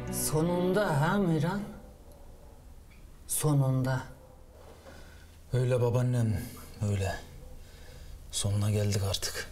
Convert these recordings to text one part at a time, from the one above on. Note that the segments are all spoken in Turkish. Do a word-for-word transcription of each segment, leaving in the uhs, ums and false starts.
Sonunda ha Miran? Sonunda. Öyle babaannem, öyle. Sonuna geldik artık.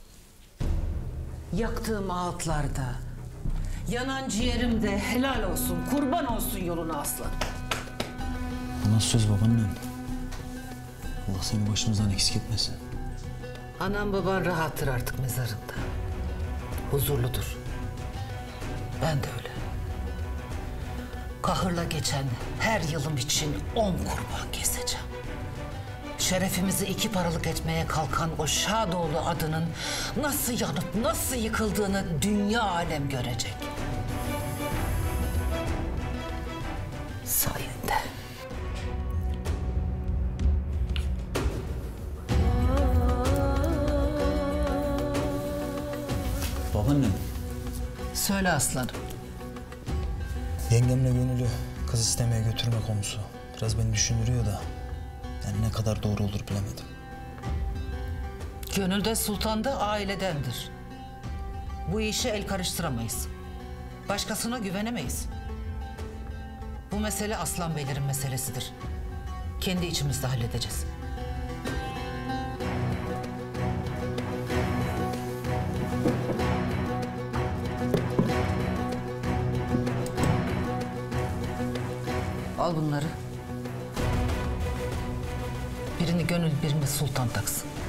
Yaktığım ağıtlarda, yanan ciğerimde helal olsun, kurban olsun yoluna aslan. Bu nasıl söz babaannem? Allah seni başımızdan eksik etmesin. Anam baban rahattır artık mezarında. Huzurludur. Ben de öyle. Kahırla geçen her yılım için on kurban keseceğim. Şerefimizi iki paralık etmeye kalkan o Şadoğlu adının nasıl yanıp nasıl yıkıldığını dünya alem görecek. Sayende. Babaannem. Söyle aslanım. Yengemle Gönül'ü kız istemeye götürme konusu biraz beni düşündürüyor da yani ne kadar doğru olur bilemedim. Gönülde sultan da ailedendir. Bu işe el karıştıramayız. Başkasına güvenemeyiz. Bu mesele Aslan Beylerin meselesidir. Kendi içimizde halledeceğiz. Al bunları. Birini Gönül, birini Sultan taksın.